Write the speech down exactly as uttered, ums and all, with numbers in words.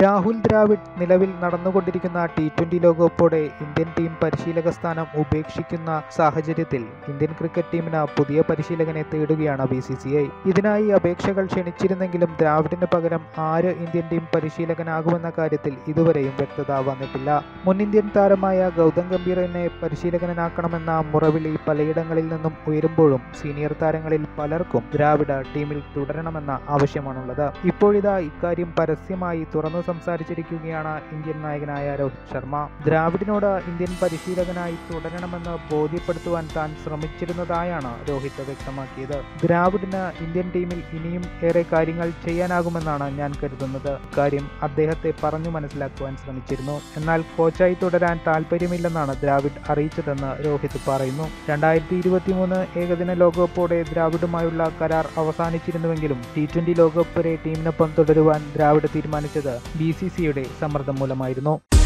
രാഹുൽ ദ്രാവിഡ് നിലവിൽ നടന്നുകൊണ്ടിരിക്കുന്ന T twenty ലോകകപ്പോടെ ഇന്ത്യൻ ടീം പരിശീലക സ്ഥാനം ഉപേക്ഷിക്കുന്ന സാഹചര്യത്തിൽ ഇന്ത്യൻ ക്രിക്കറ്റ് ടീമിന് പുതിയ പരിശീലകനെ തേടുകയാണ് ബി സി സി ഐ. ഇതിനായി അപേക്ഷകൾ ക്ഷണിച്ചിരുന്നെങ്കിലും ദ്രാവിഡിന് പകരം ആര് ഇന്ത്യൻ ടീം പരിശീലകനാകുമെന്ന കാര്യത്തിൽ ഇതുവരെയും വ്യക്തത വന്നിട്ടില്ല. മുൻ ഇന്ത്യൻ താരമായ ഗൗതം ഗംഭീറിനെ പരിശീലകനാക്കണമെന്ന മുറവിളി പലയിടങ്ങളിൽ നിന്നും ഉയരുമ്പോഴും സീനിയർ താരങ്ങളിൽ പലർക്കും ദ്രാവിഡ് ടീമിൽ തുടരണമെന്ന ആവശ്യമാണുള്ളത്. ഇപ്പോഴിതാ ഇക്കാര്യം പരസ്യമായി തുറന്നു സംസാരിച്ചിരിക്കുകയാണ് ഇന്ത്യൻ നായകനായ രോഹിത് ശർമ്മ. ദ്രാവിഡിനോട് ഇന്ത്യൻ പരിശീലകനായി തുടരണമെന്ന് ബോധ്യപ്പെടുത്തുവാൻ താൻ ശ്രമിച്ചിരുന്നതായാണ് രോഹിത് വ്യക്തമാക്കിയത്. ദ്രാവിഡിന് ഇന്ത്യൻ ടീമിൽ ഇനിയും ഏറെ കാര്യങ്ങൾ ചെയ്യാനാകുമെന്നാണ് ഞാൻ കരുതുന്നത്. കാര്യം അദ്ദേഹത്തെ പറഞ്ഞു മനസ്സിലാക്കുവാൻ ശ്രമിച്ചിരുന്നു. എന്നാൽ കോച്ചായി തുടരാൻ താല്പര്യമില്ലെന്നാണ് ദ്രാവിഡ് അറിയിച്ചതെന്ന് രോഹിത് പറയുന്നു. രണ്ടായിരത്തി ഇരുപത്തി മൂന്ന് ഏകദിന ലോകകപ്പോടെ ദ്രാവിഡുമായുള്ള കരാർ അവസാനിച്ചിരുന്നുവെങ്കിലും ടി ട്വന്റി ലോകകപ്പ് വരെ ടീമിനൊപ്പം തുടരുവാൻ ദ്രാവിഡ് തീരുമാനിച്ചത് ബി സി സി ഐയുടെ സമ്മർദ്ദം മൂലമായിരുന്നു.